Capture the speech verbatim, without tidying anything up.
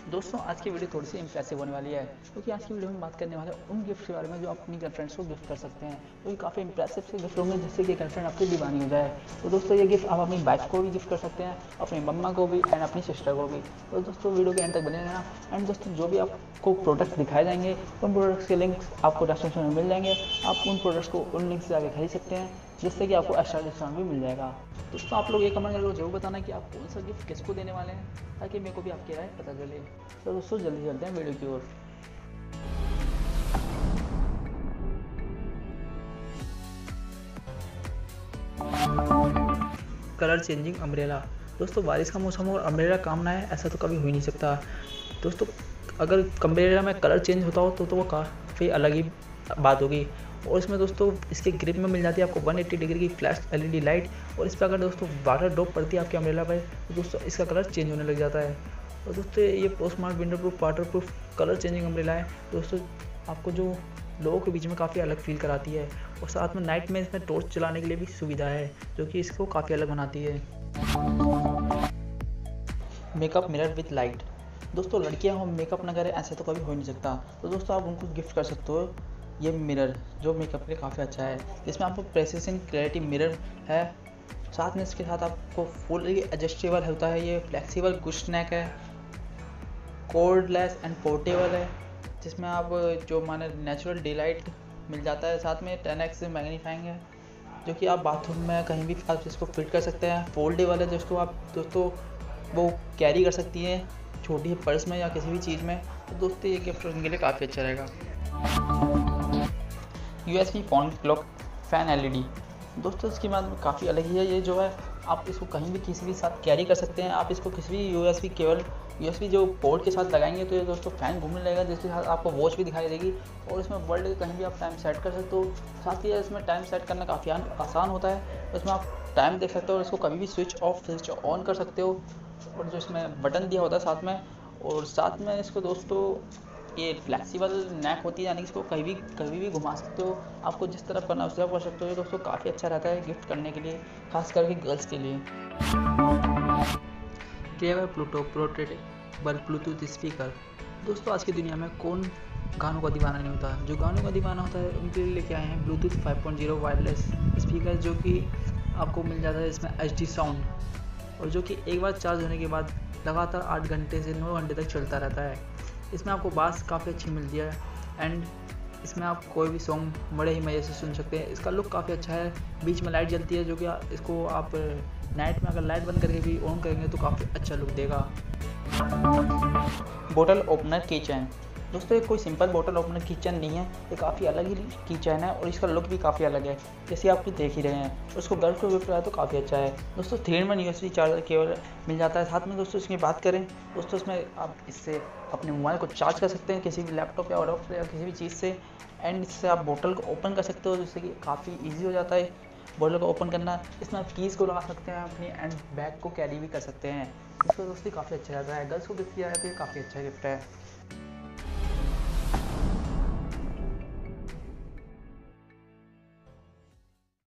दोस्तों आज की वीडियो थोड़ी सी इंप्रेसिव होने वाली है क्योंकि आज की वीडियो में बात करने वाले हैं उन गिफ्ट के बारे में जो आप अपनी गर्लफ्रेंड्स को गिफ्ट कर सकते हैं। तो ये काफ़ी इंप्रेसिव से गिफ्ट होंगे जिससे कि गर्लफ्रेंड आपकी दीवानी हो जाए। तो दोस्तों ये गिफ्ट आप अपनी वाइफ को भी गिफ्ट कर सकते हैं, अपनी मम्मा को भी एंड अपनी सिस्टर को भी। तो दोस्तों वीडियो के एंड तक बने रहना। एंड दोस्तों जो भी आपको प्रोडक्ट्स दिखाए जाएंगे उन प्रोडक्ट्स के लिंक्स आपको डिस्क्रिप्शन में मिल जाएंगे। आप उन प्रोडक्ट्स को उन लिंक से आगे खरीद सकते हैं जिससे कि आपको एक्स्ट्रा डिस्काउंट भी मिल जाएगा। दोस्तों आप लोग ये कमेंट करके जरूर बताना कि आप कौन सा गिफ्ट किसको देने वाले हैं ताकि मेरे को भी आपकी राय पता चले। तो दोस्तों जल्दी चलते हैं वीडियो की ओर। Colour changing umbrella. दोस्तों बारिश का मौसम और अम्ब्रेला काम ना है ऐसा तो कभी हो ही नहीं सकता। दोस्तों अगर अम्ब्रेला में कलर चेंज होता हो तो तो वो काफ़ी अलग ही बात होगी। और इसमें दोस्तों इसके ग्रिप में मिल जाती है आपको एक सौ अस्सी डिग्री की फ्लैश एलईडी लाइट। और इस पर अगर दोस्तों वाटर ड्रॉप पड़ती है आपके अम्ब्रेला पर तो दोस्तों इसका कलर चेंज होने लग जाता है। और दोस्तों ये post smart window proof water proof colour changing umbrella है। दोस्तों आपको जो लोगों के बीच में काफ़ी अलग फील कराती है और साथ में नाइट में इसमें टॉर्च चलाने के लिए भी सुविधा है जो कि इसको काफ़ी अलग बनाती है। Makeup mirror with light. दोस्तों लड़कियां हम मेकअप ना करें ऐसे तो कभी हो नहीं सकता। तो दोस्तों आप उनको गिफ्ट कर सकते हो ये मिरर जो मेकअप के लिए काफ़ी अच्छा है। इसमें आपको प्रेसिशन क्लैरिटी मिरर है, साथ में इसके साथ आपको फुली एडजस्टेबल होता है, ये फ्लेक्सिबल कुश नेक है, कोर्डलेस एंड पोर्टेबल है, जिसमें आप जो माने नेचुरल डिलाइट मिल जाता है। साथ में टेन एक्स मैग्नीफाइंग है जो कि आप बाथरूम में कहीं भी आप इसको फिट कर सकते हैं। फोल्डेबल है जिसको आप दोस्तों वो कैरी कर सकती हैं छोटी पर्स में या किसी भी चीज़ में। तो दोस्तों ये गिफ्ट उनके लिए काफ़ी अच्छा रहेगा। USB point clock fan LED. दोस्तों इसकी बात काफ़ी अलग ही है। ये जो है आप इसको कहीं भी किसी भी साथ कैरी कर सकते हैं। आप इसको किसी भी यूएसबी केबल यूएसबी जो पोर्ट के साथ लगाएंगे तो ये दोस्तों फैन घूमने लगेगा जिसके साथ आपको वॉच भी दिखाई देगी। और इसमें वर्ल्ड के कहीं भी आप टाइम सेट कर सकते हो। साथ ही इसमें टाइम सेट करना काफ़ी आसान होता है। इसमें आप टाइम देख सकते हो और इसको कभी भी स्विच ऑफ स्विच ऑन कर सकते हो। और जो इसमें बटन दिया होता है साथ में, और साथ में इसको दोस्तों ये फ्लेक्सिबल नेक होती है यानी कि इसको कहीं भी कभी भी घुमा सकते हो। आपको जिस तरफ करना उस तरफ कर सकते हो। ये दोस्तों काफ़ी अच्छा रहता है गिफ्ट करने के लिए, खास करके गर्ल्स के लिए। Trevor Pluto portable Bluetooth speaker. दोस्तों आज की दुनिया में कौन गानों का दीवाना नहीं होता। जो गानों का दीवाना होता है उनके लिए लेके आए हैं Bluetooth five point zero wireless speaker जो कि आपको मिल जाता है इसमें एच डी साउंड, और जो कि एक बार चार्ज होने के बाद लगातार आठ घंटे से नौ घंटे तक चलता रहता है। इसमें आपको बास काफ़ी अच्छी मिलती है एंड इसमें आप कोई भी सॉन्ग बड़े ही मज़े से सुन सकते हैं। इसका लुक काफ़ी अच्छा है। बीच में लाइट जलती है जो कि इसको आप नाइट में अगर लाइट बंद करके भी ऑन करेंगे तो काफ़ी अच्छा लुक देगा। बोतल ओपनर की चैन। दोस्तों ये कोई सिंपल बोतल ओपनर की चैन नहीं है, ये काफ़ी अलग ही की चैन है और इसका लुक भी काफ़ी अलग है जैसे आप देख ही रहे हैं। और इसको गर्ल्स को गिफ्ट कराया तो काफ़ी अच्छा है। दोस्तों three in one USB charger cable मिल जाता है। साथ में दोस्तों इसकी बात करें दोस्तों इसमें आप इससे अपने मोबाइल को चार्ज कर सकते हैं किसी भी लैपटॉप या ऑडोप या किसी भी चीज़ से। एंड इससे आप बोतल को ओपन कर सकते हो जिससे कि काफ़ी ईजी हो जाता है बोतल को ओपन करना। इसमें आप कीज़ को लगा सकते हैं अपनी एंड बैग को कैरी भी कर सकते हैं। इसको दोस्तों काफ़ी अच्छा रहता है। गर्ल्स को गिफ्ट किया जाए तो ये काफ़ी अच्छा गिफ्ट है।